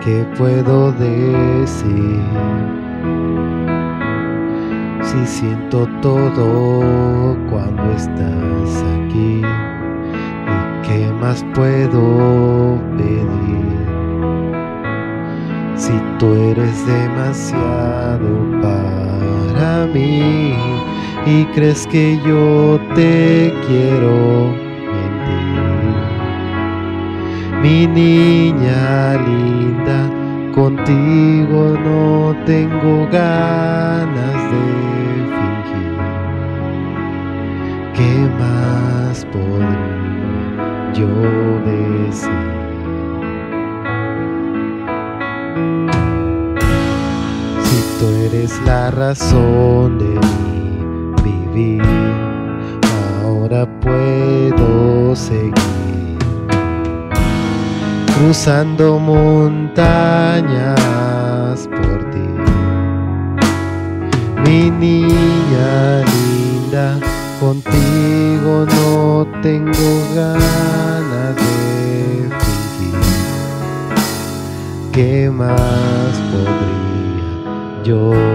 ¿qué puedo decir? Si siento todo cuando estás aquí, ¿y qué más puedo pedir? Si tú eres demasiado para mí y crees que yo te quiero mentir. Mi niña linda, contigo no tengo ganas de fingir. ¿Qué más podría yo decir? Si tú eres la razón de mi vivir, ahora puedo seguir cruzando montañas por ti. Mi niña linda, contigo no tengo ganas de fingir. ¿Qué más podría yo